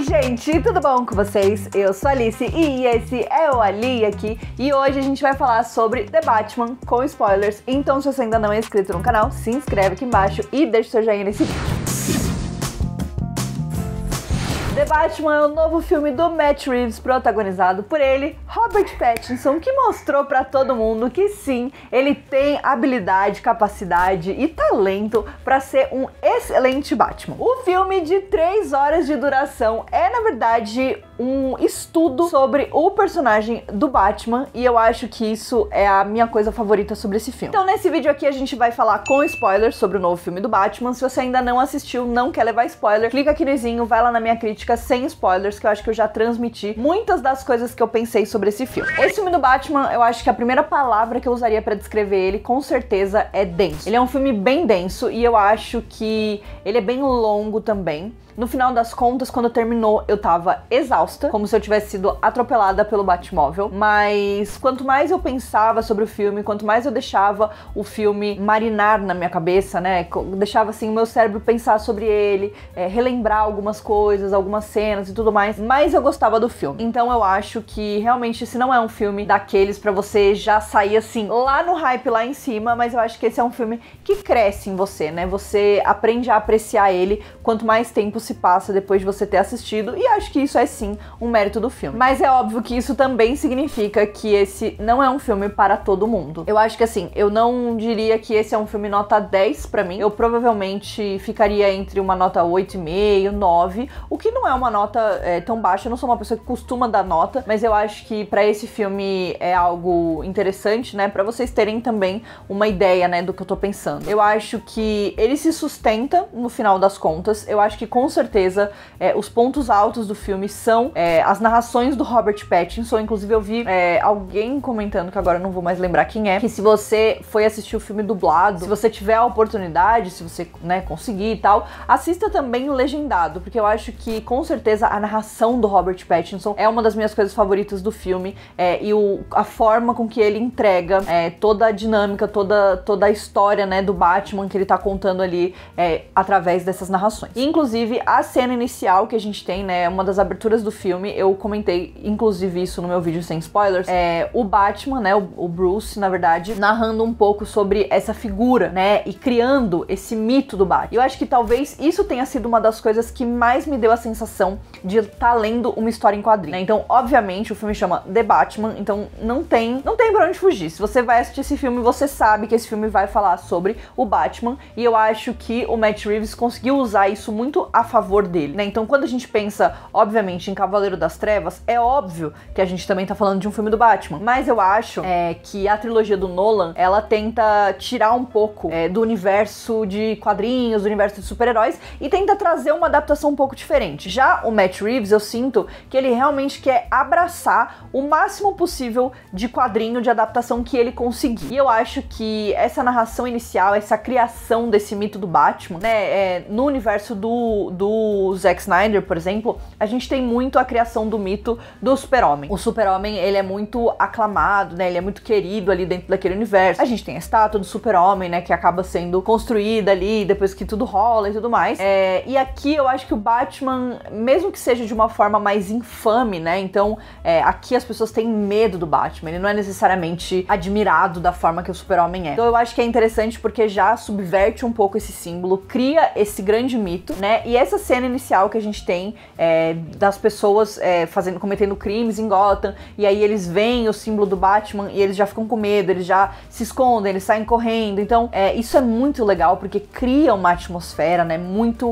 gente, tudo bom com vocês? Eu sou a Alice e esse é o Ali aqui, e hoje a gente vai falar sobre The Batman com spoilers. Então, se você ainda não é inscrito no canal, se inscreve aqui embaixo e deixa o seu joinha nesse vídeo. The Batman é o novo filme do Matt Reeves, protagonizado por ele, Robert Pattinson, que mostrou pra todo mundo que sim, ele tem habilidade, capacidade e talento pra ser um excelente Batman. O filme de 3 horas de duração é, na verdade, um estudo sobre o personagem do Batman, e eu acho que isso é a minha coisa favorita sobre esse filme. Então, nesse vídeo aqui a gente vai falar com spoilers sobre o novo filme do Batman. Se você ainda não assistiu, não quer levar spoiler, clica aqui no izinho, vai lá na minha crítica sem spoilers, que eu acho que eu já transmiti muitas das coisas que eu pensei sobre esse filme. Esse filme do Batman, eu acho que a primeira palavra que eu usaria pra descrever ele, com certeza, é denso. Ele é um filme bem denso e eu acho que ele é bem longo também. No final das contas, quando terminou, eu tava exausta, como se eu tivesse sido atropelada pelo Batmóvel. Mas quanto mais eu pensava sobre o filme, quanto mais eu deixava o filme marinar na minha cabeça, né? Deixava assim o meu cérebro pensar sobre ele, relembrar algumas coisas, algumas cenas e tudo mais eu gostava do filme. Então eu acho que realmente esse não é um filme daqueles pra você já sair assim, lá no hype, lá em cima, mas eu acho que esse é um filme que cresce em você, né? Você aprende a apreciar ele quanto mais tempo se passa depois de você ter assistido, e acho que isso é sim um mérito do filme. Mas é óbvio que isso também significa que esse não é um filme para todo mundo. Eu acho que assim, eu não diria que esse é um filme nota 10 pra mim. Eu provavelmente ficaria entre uma nota 8,5, 9, o que não é uma nota tão baixa. Eu não sou uma pessoa que costuma dar nota, mas eu acho que pra esse filme é algo interessante, né, pra vocês terem também uma ideia, né, do que eu tô pensando. Eu acho que ele se sustenta no final das contas. Eu acho que com certeza os pontos altos do filme são as narrações do Robert Pattinson. Inclusive eu vi alguém comentando, que agora eu não vou mais lembrar quem é, que se você foi assistir o filme dublado, se você tiver a oportunidade, se você, né, conseguir e tal, assista também o legendado, porque eu acho que com certeza a narração do Robert Pattinson é uma das minhas coisas favoritas do filme, e a forma com que ele entrega toda a dinâmica, toda a história, né, do Batman que ele tá contando ali através dessas narrações. E, inclusive, a cena inicial que a gente tem, né, uma das aberturas do filme, eu comentei inclusive isso no meu vídeo sem spoilers, o Batman, né, o Bruce, na verdade, narrando um pouco sobre essa figura, né, e criando esse mito do Batman. Eu acho que talvez isso tenha sido uma das coisas que mais me deu a sensação de estar lendo uma história em quadrinho, né? Então, obviamente, o filme chama The Batman, então não tem pra onde fugir. Se você vai assistir esse filme, você sabe que esse filme vai falar sobre o Batman, e eu acho que o Matt Reeves conseguiu usar isso muito a favor dele, né? Então, quando a gente pensa, obviamente, em Cavaleiro das Trevas, é óbvio que a gente também tá falando de um filme do Batman, mas eu acho que a trilogia do Nolan, ela tenta tirar um pouco do universo de quadrinhos, do universo de super-heróis, e tenta trazer uma adaptação um pouco diferente. Já o Matt Reeves, eu sinto que ele realmente quer abraçar o máximo possível de quadrinho, de adaptação que ele conseguir. E eu acho que essa narração inicial, essa criação desse mito do Batman, né, no universo do Zack Snyder, por exemplo, a gente tem muito a criação do mito do Super-Homem. O Super-Homem, ele é muito aclamado, né, ele é muito querido ali dentro daquele universo. A gente tem a estátua do Super-Homem, né, que acaba sendo construída ali depois que tudo rola e tudo mais. E aqui eu acho que o Batman, mesmo que seja de uma forma mais infame, né, então aqui as pessoas têm medo do Batman, ele não é necessariamente admirado da forma que o Super-Homem é. Então eu acho que é interessante porque já subverte um pouco esse símbolo, cria esse grande mito, né, e essa cena inicial que a gente tem das pessoas cometendo crimes em Gotham, e aí eles veem o símbolo do Batman e eles já ficam com medo, eles já se escondem, eles saem correndo. Então isso é muito legal porque cria uma atmosfera, né, muito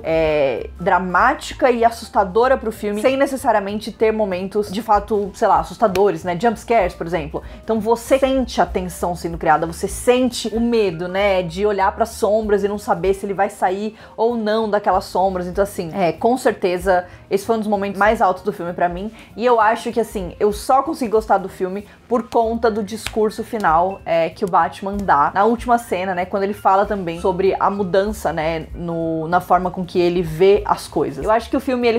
dramática e assustadora pro filme, sem necessariamente ter momentos de fato, sei lá, assustadores, né, jump scares, por exemplo. Então você sente a tensão sendo criada, você sente o medo, né, de olhar para sombras e não saber se ele vai sair ou não daquelas sombras. Então assim, com certeza esse foi um dos momentos mais altos do filme pra mim, e eu acho que assim, eu só consegui gostar do filme por conta do discurso final que o Batman dá na última cena, né, quando ele fala também sobre a mudança, né, na forma com que ele vê as coisas. Eu acho que o filme, ele consegue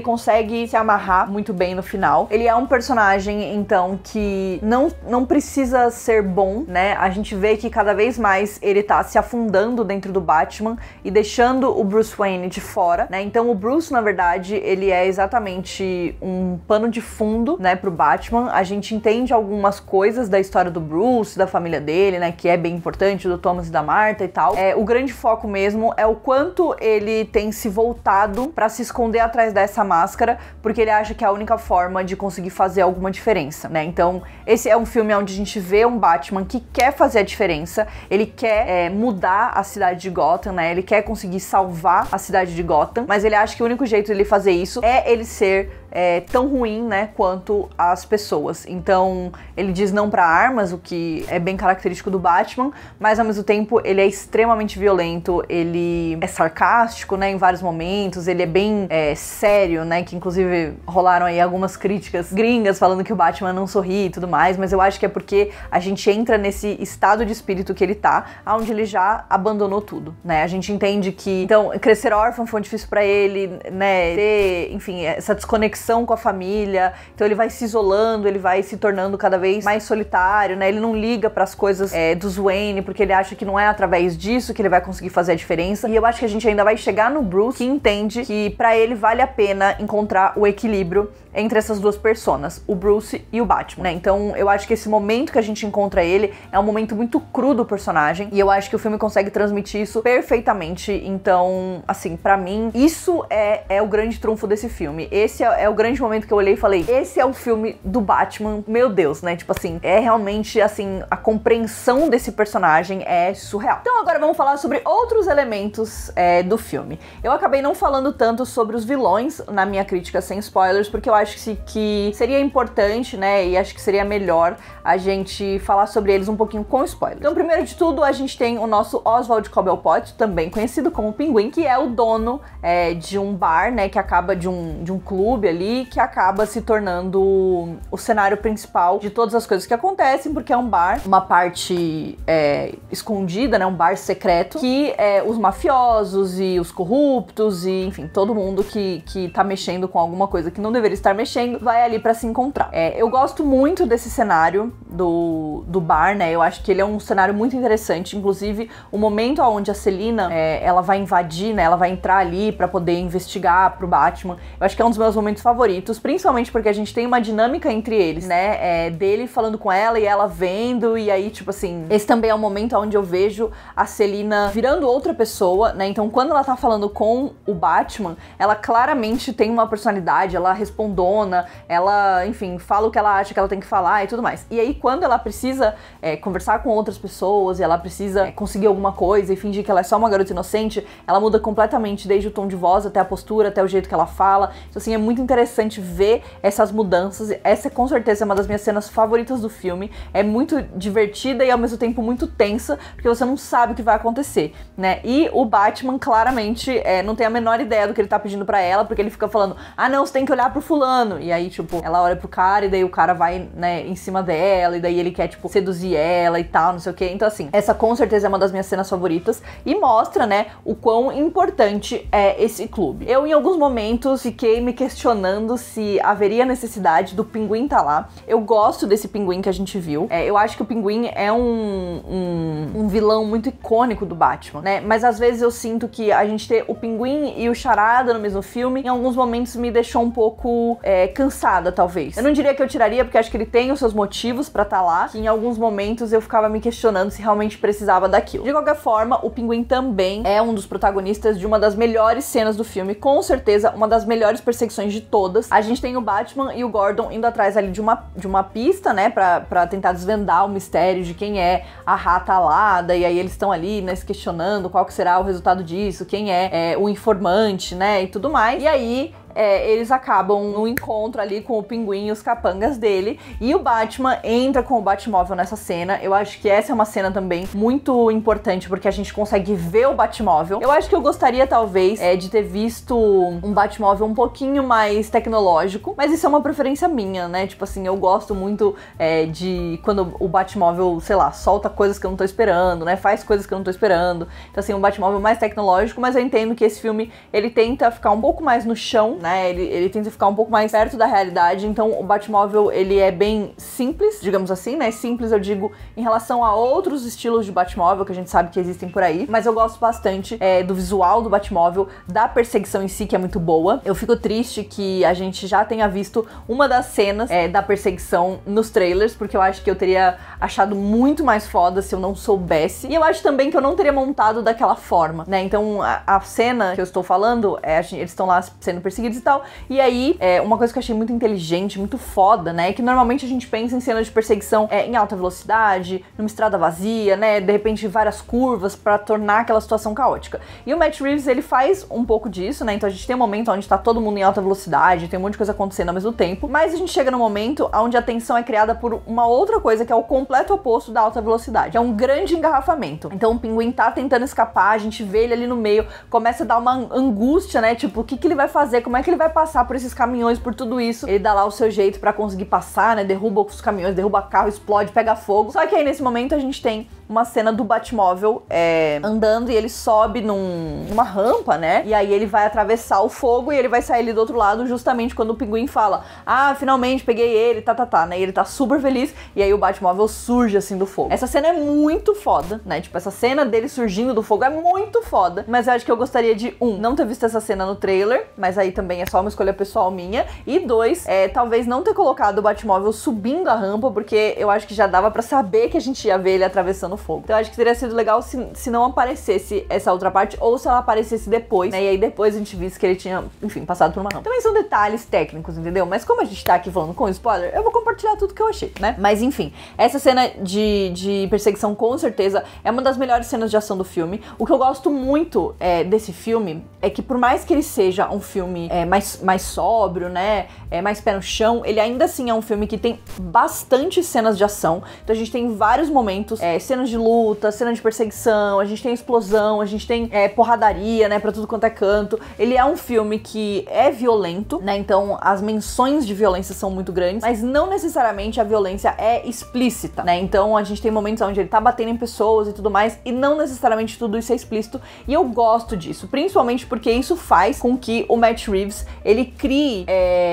consegue se amarrar muito bem no final. Ele é um personagem, então, que não precisa ser bom, né? A gente vê que cada vez mais ele tá se afundando dentro do Batman e deixando o Bruce Wayne de fora, né? Então o Bruce, na verdade, ele é exatamente um pano de fundo, né, pro Batman. A gente entende algumas coisas da história do Bruce, da família dele, né, que é bem importante, do Thomas e da Martha e tal. O grande foco mesmo é o quanto ele tem se voltado pra se esconder atrás dessa máscara, porque ele acha que é a única forma de conseguir fazer alguma diferença, né? Então, esse é um filme onde a gente vê um Batman que quer fazer a diferença, ele quer mudar a cidade de Gotham, né? Ele quer conseguir salvar a cidade de Gotham, mas ele acha que o único jeito de ele fazer isso é ele ser tão ruim, né, quanto as pessoas. Então, ele diz não pra armas, o que é bem característico do Batman, mas ao mesmo tempo ele é extremamente violento, ele é sarcástico, né, em vários momentos, ele é bem sério, né, que inclusive rolaram aí algumas críticas gringas falando que o Batman não sorri e tudo mais, mas eu acho que é porque a gente entra nesse estado de espírito que ele tá, onde ele já abandonou tudo, né, a gente entende que, então, crescer órfão foi difícil pra ele, né, ter, enfim, essa desconexão com a família, então ele vai se isolando, ele vai se tornando cada vez mais solitário, né, ele não liga pras coisas dos Wayne, porque ele acha que não é através disso que ele vai conseguir fazer a diferença, e eu acho que a gente ainda vai chegar no Bruce, que entende que pra ele vale a pena encontrar o equilíbrio entre essas duas personas, o Bruce e o Batman, né? Então eu acho que esse momento que a gente encontra ele é um momento muito cru do personagem, e eu acho que o filme consegue transmitir isso perfeitamente. Então, assim, pra mim, isso é o grande trunfo desse filme. Esse é o grande momento que eu olhei e falei, esse é o filme do Batman, meu Deus, né? Tipo assim, é realmente, assim, a compreensão desse personagem é surreal. Então agora vamos falar sobre outros elementos do filme. Eu acabei não falando tanto sobre os vilões na minha crítica sem spoilers, porque eu acho que seria importante, né, e acho que seria melhor a gente falar sobre eles um pouquinho com spoilers. Então, primeiro de tudo, a gente tem o nosso Oswald Cobblepot, também conhecido como Pinguim, que é o dono de um bar, né, que acaba de um clube ali, que acaba se tornando o cenário principal de todas as coisas que acontecem, porque é um bar, uma parte escondida, né, um bar secreto, que os mafiosos e os corruptos e, enfim, todo mundo que tá mexendo com alguma coisa que não deveria estar mexendo, vai ali pra se encontrar. Eu gosto muito desse cenário do bar, né? Eu acho que ele é um cenário muito interessante. Inclusive, o momento onde a Selina, ela vai invadir, né? Ela vai entrar ali pra poder investigar pro Batman. Eu acho que é um dos meus momentos favoritos, principalmente porque a gente tem uma dinâmica entre eles, né? Dele falando com ela e ela vendo, e aí, tipo assim, esse também é um momento onde eu vejo a Selina virando outra pessoa, né? Então, quando ela tá falando com o Batman, ela claramente tem uma personalidade, ela respondona, ela, enfim, fala o que ela acha que ela tem que falar e tudo mais. E aí, quando ela precisa conversar com outras pessoas, e ela precisa conseguir alguma coisa e fingir que ela é só uma garota inocente, ela muda completamente, desde o tom de voz até a postura, até o jeito que ela fala. Então, assim, é muito interessante ver essas mudanças. Essa, com certeza, é uma das minhas cenas favoritas do filme. É muito divertida e, ao mesmo tempo, muito tensa, porque você não sabe o que vai acontecer, né? E o Batman, claramente, não tem a menor ideia do que ele tá pedindo pra ela, porque ele fica falando, ah, não, você tem que olhar pro fulano. E aí, tipo, ela olha pro cara e daí o cara vai, né, em cima dela, e daí ele quer, tipo, seduzir ela e tal, não sei o que. Então, assim, essa com certeza é uma das minhas cenas favoritas e mostra, né, o quão importante é esse clube. Eu, em alguns momentos, fiquei me questionando se haveria necessidade do Pinguim tá lá. Eu gosto desse Pinguim que a gente viu. Eu acho que o Pinguim é um vilão muito icônico do Batman, né? Mas às vezes eu sinto que a gente ter o Pinguim e o Charada no mesmo filme, em alguns momentos me deixou um pouco cansada, talvez. Eu não diria que eu tiraria, porque acho que ele tem os seus motivos pra tá lá, que em alguns momentos eu ficava me questionando se realmente precisava daquilo. De qualquer forma, o Pinguim também é um dos protagonistas de uma das melhores cenas do filme, com certeza uma das melhores perseguições de todas. A gente tem o Batman e o Gordon indo atrás ali de uma pista, né, pra tentar desvendar o mistério de quem é a rata alada, e aí eles estão ali, né, se questionando qual que será o resultado disso, quem é o informante, né, e tudo mais. E aí eles acabam no encontro ali com o Pinguim e os capangas dele, e o Batman entra com o Batmóvel nessa cena. Eu acho que essa é uma cena também muito importante, porque a gente consegue ver o Batmóvel. Eu acho que eu gostaria, talvez, de ter visto um Batmóvel um pouquinho mais tecnológico, mas isso é uma preferência minha, né? Tipo assim, eu gosto muito de quando o Batmóvel, sei lá, solta coisas que eu não tô esperando, né? Faz coisas que eu não tô esperando. Então, assim, um Batmóvel mais tecnológico, mas eu entendo que esse filme, ele tenta ficar um pouco mais no chão, né? Ele tenta ficar um pouco mais perto da realidade, então o Batmóvel, ele é bem simples, digamos assim, né? Simples, eu digo, em relação a outros estilos de Batmóvel que a gente sabe que existem por aí, mas eu gosto bastante do visual do Batmóvel, da perseguição em si, que é muito boa. Eu fico triste que a gente já tenha visto uma das cenas da perseguição nos trailers, porque eu acho que eu teria achado muito mais foda se eu não soubesse, e eu acho também que eu não teria montado daquela forma, né? Então a cena que eu estou falando, eles estão lá sendo perseguidos e tal, e aí uma coisa que eu achei muito inteligente, muito foda, né, é que normalmente a gente pensa em cenas de perseguição em alta velocidade, numa estrada vazia, né, de repente várias curvas pra tornar aquela situação caótica. E o Matt Reeves, ele faz um pouco disso, né, então a gente tem um momento onde tá todo mundo em alta velocidade, tem um monte de coisa acontecendo ao mesmo tempo, mas a gente chega no momento onde a tensão é criada por uma outra coisa que é o completo oposto da alta velocidade, que é um grande engarrafamento. Então o Pinguim tá tentando escapar, a gente vê ele ali no meio, começa a dar uma angústia, né, tipo, o que que ele vai fazer, como é que ele vai passar por esses caminhões, por tudo isso. Ele dá lá o seu jeito pra conseguir passar, né, derruba os caminhões, derruba carro, explode, pega fogo. Só que aí nesse momento a gente tem uma cena do Batmóvel andando e ele sobe numa rampa, né? E aí ele vai atravessar o fogo e ele vai sair ali do outro lado justamente quando o Pinguim fala: ah, finalmente peguei ele, né? E ele tá super feliz e aí o Batmóvel surge assim do fogo. Essa cena é muito foda, né? Tipo, essa cena dele surgindo do fogo é muito foda, mas eu acho que eu gostaria de, não ter visto essa cena no trailer, mas aí também é só uma escolha pessoal minha, e 2, talvez não ter colocado o Batmóvel subindo a rampa, porque eu acho que já dava pra saber que a gente ia ver ele atravessando o fogo. Então eu acho que teria sido legal se não aparecesse essa outra parte, ou se ela aparecesse depois, né? E aí depois a gente visse que ele tinha, enfim, passado por uma rampa. Também são detalhes técnicos, entendeu? Mas como a gente tá aqui falando com spoiler, eu vou compartilhar tudo que eu achei, né? Mas enfim, essa cena de perseguição com certeza é uma das melhores cenas de ação do filme. O que eu gosto muito desse filme é que por mais que ele seja um filme mais sóbrio, né? Mais pé no chão, ele ainda assim é um filme que tem bastante cenas de ação. Então a gente tem vários momentos, cenas de luta, cenas de perseguição, a gente tem explosão, a gente tem porradaria, né, pra tudo quanto é canto. Ele é um filme que é violento, né, então as menções de violência são muito grandes, mas não necessariamente a violência é explícita, né, então a gente tem momentos onde ele tá batendo em pessoas e tudo mais, e não necessariamente tudo isso é explícito, e eu gosto disso, principalmente porque isso faz com que o Matt Reeves, ele crie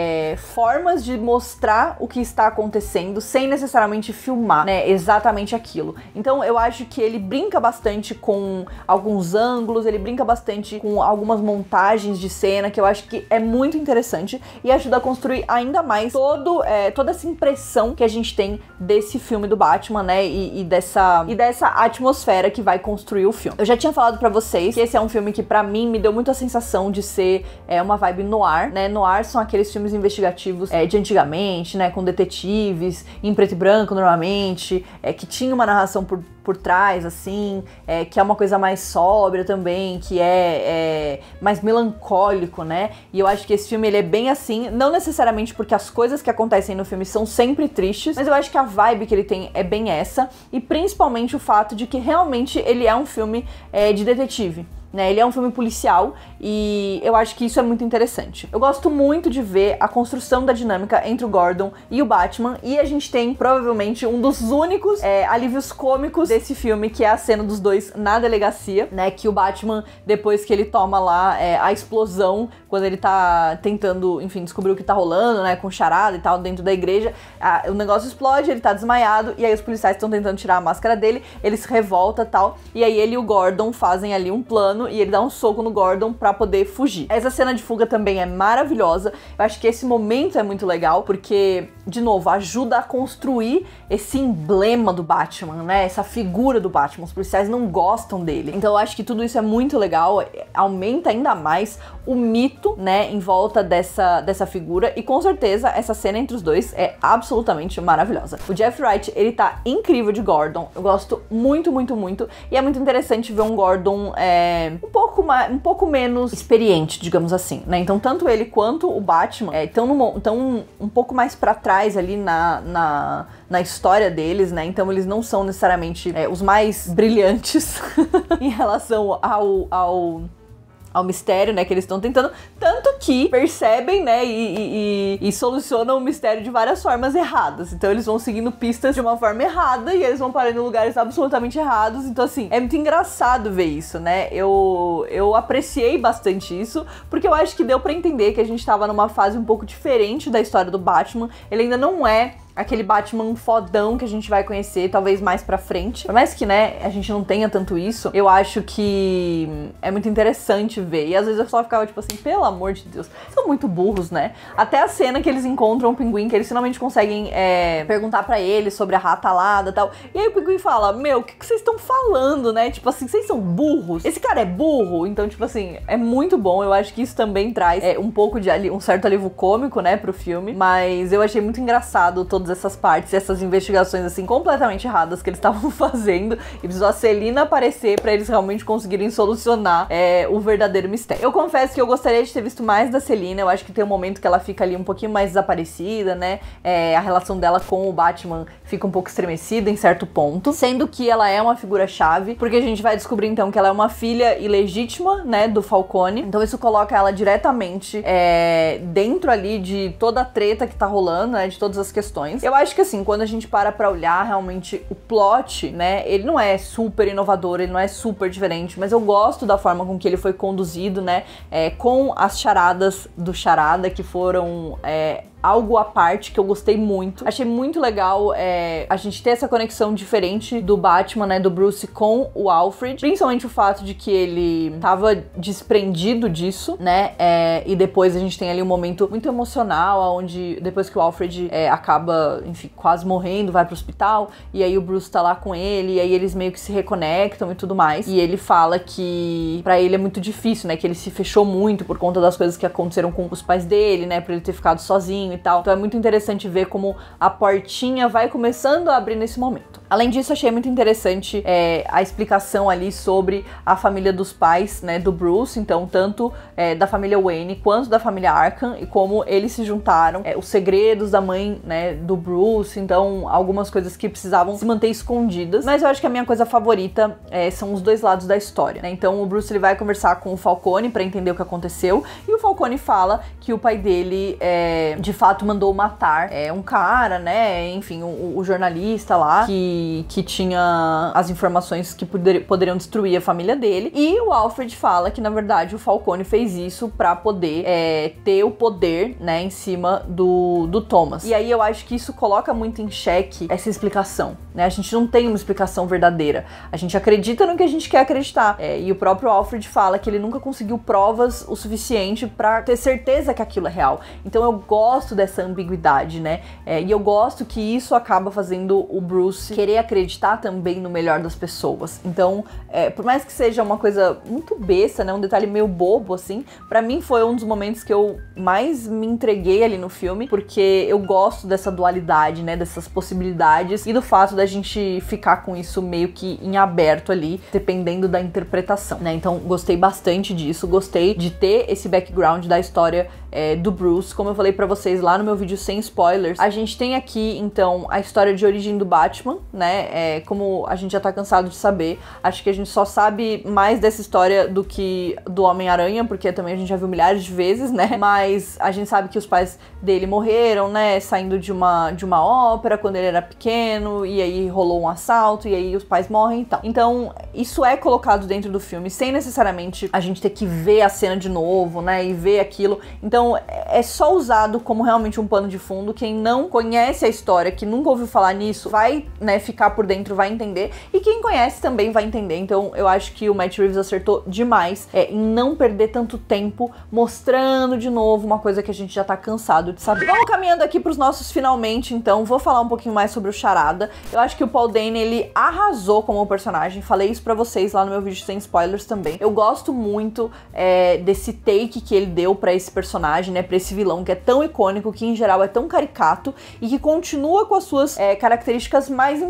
formas de mostrar o que está acontecendo sem necessariamente filmar, né, exatamente aquilo. Então eu acho que ele brinca bastante com alguns ângulos, ele brinca bastante com algumas montagens de cena que eu acho que é muito interessante e ajuda a construir ainda mais toda essa impressão que a gente tem desse filme do Batman, né, e dessa atmosfera que vai construir o filme. Eu já tinha falado pra vocês que esse é um filme que pra mim me deu muito a sensação de ser uma vibe noir, né, noir são aqueles filmes investigativos de antigamente, né, com detetives em preto e branco normalmente, que tinha uma narração por trás, assim, que é uma coisa mais sóbria também, que é mais melancólico, né? E eu acho que esse filme, ele é bem assim, não necessariamente porque as coisas que acontecem no filme são sempre tristes, mas eu acho que a vibe que ele tem é bem essa, e principalmente o fato de que realmente ele é um filme de detetive. Né, ele é um filme policial e eu acho que isso é muito interessante. Eu gosto muito de ver a construção da dinâmica entre o Gordon e o Batman, e a gente tem provavelmente um dos únicos alívios cômicos desse filme, que é a cena dos dois na delegacia, né, que o Batman, depois que ele toma lá a explosão, quando ele tá tentando, enfim, descobrir o que tá rolando, né, com charada e tal, dentro da igreja, o negócio explode, ele tá desmaiado, e aí os policiais estão tentando tirar a máscara dele, ele se revolta e tal, e aí ele e o Gordon fazem ali um plano, e ele dá um soco no Gordon pra poder fugir. Essa cena de fuga também é maravilhosa. Eu acho que esse momento é muito legal, porque, de novo, ajuda a construir esse emblema do Batman, né? Essa figura do Batman. Os policiais não gostam dele. Então eu acho que tudo isso é muito legal, aumenta ainda mais o mito, né, em volta dessa figura, e com certeza essa cena entre os dois é absolutamente maravilhosa. O Jeff Wright, ele tá incrível de Gordon. Eu gosto muito, muito, muito, e é muito interessante ver um Gordon um pouco menos experiente, digamos assim, né? Então tanto ele quanto o Batman estão um pouco mais pra trás ali na história deles, né? Então eles não são necessariamente os mais brilhantes em relação ao mistério, né, que eles estão tentando, tanto que percebem, né, e solucionam o mistério de várias formas erradas. Então eles vão seguindo pistas de uma forma errada e eles vão parando em lugares absolutamente errados. Então assim, é muito engraçado ver isso, né? Eu apreciei bastante isso, porque eu acho que deu pra entender que a gente tava numa fase um pouco diferente da história do Batman. Ele ainda não é aquele Batman fodão que a gente vai conhecer, talvez mais pra frente. Por mais que, né, a gente não tenha tanto isso, eu acho que é muito interessante ver. E às vezes eu só ficava tipo assim, pelo amor de Deus, são muito burros, né? Até a cena que eles encontram o Pinguim, que eles finalmente conseguem perguntar pra ele sobre a rata alada e tal. E aí o Pinguim fala, meu, o que vocês estão falando, né? Tipo assim, vocês são burros? Esse cara é burro? Então, tipo assim, é muito bom. Eu acho que isso também traz um pouco de um certo alívio cômico, né, pro filme. Mas eu achei muito engraçado todas essas partes, essas investigações assim completamente erradas que eles estavam fazendo, e precisou a Selina aparecer pra eles realmente conseguirem solucionar o verdadeiro mistério. Eu confesso que eu gostaria de ter visto mais da Selina. Eu acho que tem um momento que ela fica ali um pouquinho mais desaparecida, né? A relação dela com o Batman fica um pouco estremecida em certo ponto, sendo que ela é uma figura-chave, porque a gente vai descobrir então que ela é uma filha ilegítima, né, do Falcone. Então isso coloca ela diretamente dentro ali de toda a treta que tá rolando, né, de todas as questões. Eu acho que assim, quando a gente para pra olhar realmente o plot, né, ele não é super inovador, ele não é super diferente, mas eu gosto da forma com que ele foi conduzido, né, com as charadas do Charada, que foram algo à parte que eu gostei muito. Achei muito legal a gente ter essa conexão diferente do Batman, né, do Bruce com o Alfred, principalmente o fato de que ele tava desprendido disso, né, e depois a gente tem ali um momento muito emocional, onde depois que o Alfred acaba, enfim, quase morrendo, vai pro hospital, e aí o Bruce tá lá com ele, e aí eles meio que se reconectam e tudo mais, e ele fala que pra ele é muito difícil, né, que ele se fechou muito por conta das coisas que aconteceram com os pais dele, né, por ele ter ficado sozinho e tal. Então é muito interessante ver como a portinha vai começando a abrir nesse momento. Além disso, achei muito interessante a explicação ali sobre a família dos pais, né, do Bruce, então tanto da família Wayne quanto da família Arkham, e como eles se juntaram, os segredos da mãe, né, do Bruce, então algumas coisas que precisavam se manter escondidas. Mas eu acho que a minha coisa favorita são os dois lados da história, né? Então o Bruce ele vai conversar com o Falcone pra entender o que aconteceu, e o Falcone fala que o pai dele de fato mandou matar um cara, né, enfim, o jornalista lá que tinha as informações que poderiam destruir a família dele, e o Alfred fala que na verdade o Falcone fez isso pra poder ter o poder, né, em cima do Thomas. E aí eu acho que isso coloca muito em xeque essa explicação, né? A gente não tem uma explicação verdadeira, a gente acredita no que a gente quer acreditar, e o próprio Alfred fala que ele nunca conseguiu provas o suficiente pra ter certeza que aquilo é real. Então eu gosto dessa ambiguidade, né? E eu gosto que isso acaba fazendo o Bruce querer acreditar também no melhor das pessoas. Então, por mais que seja uma coisa muito besta, né? Um detalhe meio bobo, assim, pra mim foi um dos momentos que eu mais me entreguei ali no filme, porque eu gosto dessa dualidade, né? Dessas possibilidades e do fato da gente ficar com isso meio que em aberto ali, dependendo da interpretação, né? Então, gostei bastante disso, gostei de ter esse background da história do Bruce. Como eu falei pra vocês lá no meu vídeo sem spoilers, a gente tem aqui, então, a história de origem do Batman, né, como a gente já tá cansado de saber. Acho que a gente só sabe mais dessa história do que do Homem-Aranha, porque também a gente já viu milhares de vezes, né, mas a gente sabe que os pais dele morreram, né, saindo de uma ópera quando ele era pequeno, e aí rolou um assalto, e aí os pais morrem e tal. Então, isso é colocado dentro do filme, sem necessariamente a gente ter que ver a cena de novo, né, e ver aquilo. Então, é só usado como realmente um pano de fundo. Quem não conhece a história, que nunca ouviu falar nisso, vai, né, ficar por dentro, vai entender. E quem conhece também vai entender. Então, eu acho que o Matt Reeves acertou demais em não perder tanto tempo mostrando de novo uma coisa que a gente já tá cansado de saber. Vamos caminhando aqui pros nossos finalmente, então. Vou falar um pouquinho mais sobre o Charada. Eu acho que o Paul Dano, ele arrasou como personagem. Falei isso pra vocês lá no meu vídeo sem spoilers também. Eu gosto muito desse take que ele deu pra esse personagem, né, pra esse vilão que é tão icônico, que em geral é tão caricato e que continua com as suas características mais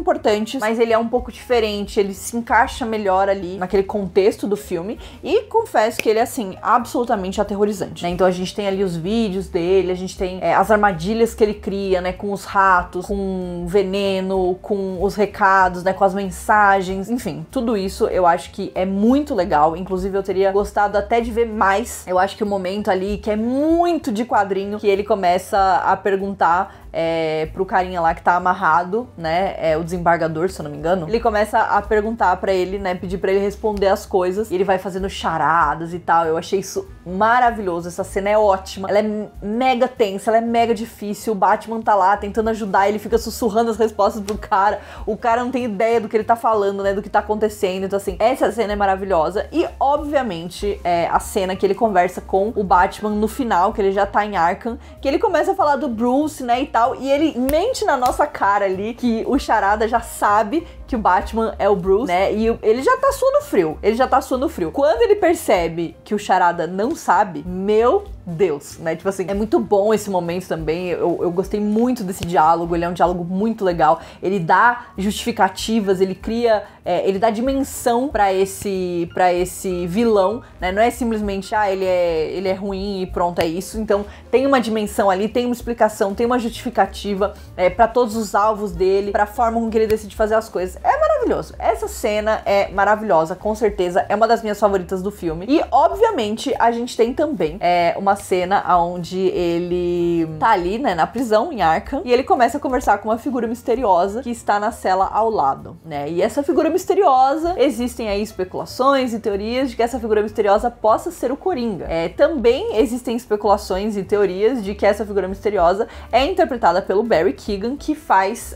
importantes, mas ele é um pouco diferente, ele se encaixa melhor ali naquele contexto do filme, e confesso que ele é, assim, absolutamente aterrorizante, né? Então a gente tem ali os vídeos dele, a gente tem as armadilhas que ele cria, né, com os ratos, com veneno, com os recados, né, com as mensagens, enfim, tudo isso eu acho que é muito legal. Inclusive eu teria gostado até de ver mais. Eu acho que o momento ali, que é muito de quadrinho, que ele começa a perguntar pro carinha lá que tá amarrado, né, o desembargador, se eu não me engano, ele começa a perguntar pra ele, né, pedir pra ele responder as coisas, e ele vai fazendo charadas e tal. Eu achei isso maravilhoso, essa cena é ótima, ela é mega tensa, ela é mega difícil, o Batman tá lá tentando ajudar, ele fica sussurrando as respostas pro cara, o cara não tem ideia do que ele tá falando, né, do que tá acontecendo. Então assim, essa cena é maravilhosa. E obviamente a cena que ele conversa com o Batman no final, que ele já tá em Arkham, que ele começa a falar do Bruce, né, e tal, e ele mente na nossa cara ali que o Charada já sabe que o Batman é o Bruce, né, e ele já tá suando frio, Quando ele percebe que o Charada não sabe, meu Deus, né, tipo assim, é muito bom esse momento também. Eu gostei muito desse diálogo, ele é um diálogo muito legal, ele dá justificativas, ele cria, ele dá dimensão pra esse vilão, né, não é simplesmente, ele é ruim e pronto, é isso. Então tem uma dimensão ali, tem uma explicação, tem uma justificativa pra todos os alvos dele, pra forma com que ele decide fazer as coisas. É maravilhoso, essa cena é maravilhosa, com certeza é uma das minhas favoritas do filme. E obviamente a gente tem também uma cena onde ele tá ali, né, na prisão, em Arkham, e ele começa a conversar com uma figura misteriosa que está na cela ao lado, né, e essa figura misteriosa, existem aí especulações e teorias de que essa figura misteriosa possa ser o Coringa. Também existem especulações e teorias de que essa figura misteriosa é interpretada pelo Barry Keoghan, que faz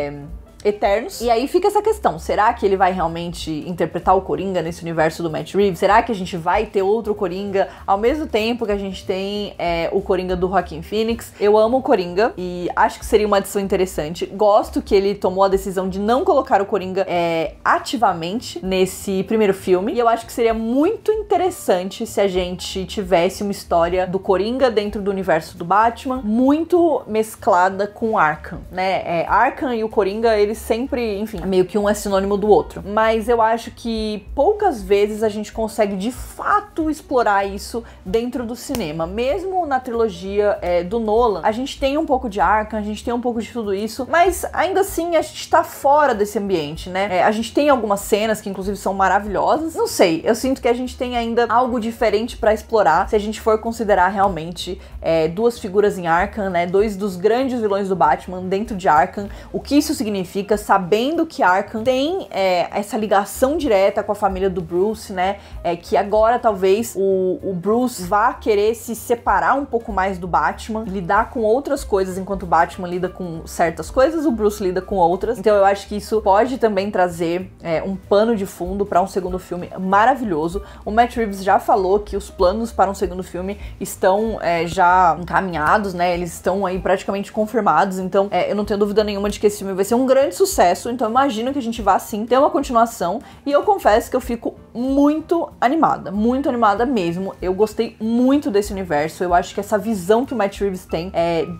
Eternos. E aí fica essa questão, será que ele vai realmente interpretar o Coringa nesse universo do Matt Reeves? Será que a gente vai ter outro Coringa ao mesmo tempo que a gente tem o Coringa do Joaquin Phoenix? Eu amo o Coringa e acho que seria uma adição interessante. Gosto que ele tomou a decisão de não colocar o Coringa ativamente nesse primeiro filme, e eu acho que seria muito interessante se a gente tivesse uma história do Coringa dentro do universo do Batman, muito mesclada com Arkham, né? Arkham e o Coringa, eles sempre, enfim, meio que um é sinônimo do outro. Mas eu acho que poucas vezes a gente consegue de fato explorar isso dentro do cinema. Mesmo na trilogia do Nolan, a gente tem um pouco de Arkham, a gente tem um pouco de tudo isso, mas ainda assim a gente tá fora desse ambiente, né? A gente tem algumas cenas que inclusive são maravilhosas. Não sei, eu sinto que a gente tem ainda algo diferente pra explorar se a gente for considerar realmente duas figuras em Arkham, né? Dois dos grandes vilões do Batman dentro de Arkham. O que isso significa, sabendo que Arkham tem essa ligação direta com a família do Bruce, né? Que agora talvez o Bruce vá querer se separar um pouco mais do Batman, lidar com outras coisas, enquanto o Batman lida com certas coisas, o Bruce lida com outras. Então eu acho que isso pode também trazer um pano de fundo para um segundo filme maravilhoso. O Matt Reeves já falou que os planos para um segundo filme estão já encaminhados, né? Eles estão aí praticamente confirmados, então eu não tenho dúvida nenhuma de que esse filme vai ser um grande sucesso. Então imagino que a gente vá sim ter uma continuação, e eu confesso que eu fico muito animada mesmo. Eu gostei muito desse universo. Eu acho que essa visão que o Matt Reeves tem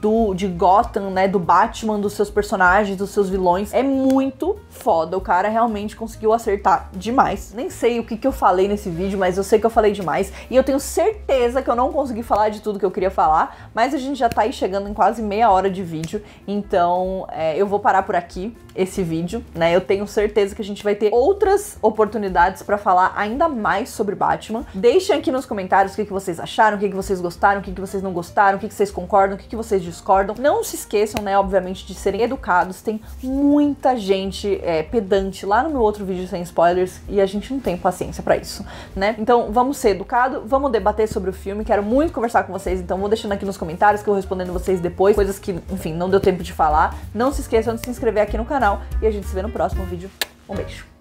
de Gotham, né, do Batman, dos seus personagens, dos seus vilões, é muito foda. O cara realmente conseguiu acertar demais. Nem sei o que eu falei nesse vídeo, mas eu sei que eu falei demais, e eu tenho certeza que eu não consegui falar de tudo que eu queria falar, mas a gente já tá aí chegando em quase meia hora de vídeo, então eu vou parar por aqui esse vídeo, né? Eu tenho certeza que a gente vai ter outras oportunidades pra falar ainda mais sobre Batman. Deixem aqui nos comentários o que vocês acharam, o que vocês gostaram, o que vocês não gostaram, o que vocês concordam, o que vocês discordam. Não se esqueçam, né, obviamente, de serem educados. Tem muita gente pedante lá no meu outro vídeo sem spoilers, e a gente não tem paciência pra isso, né? Então vamos ser educados, vamos debater sobre o filme. Quero muito conversar com vocês, então vou deixando aqui nos comentários que eu vou respondendo vocês depois, coisas que, enfim, não deu tempo de falar. Não se esqueçam de se inscrever aqui no canal, e a gente se vê no próximo vídeo. Um beijo!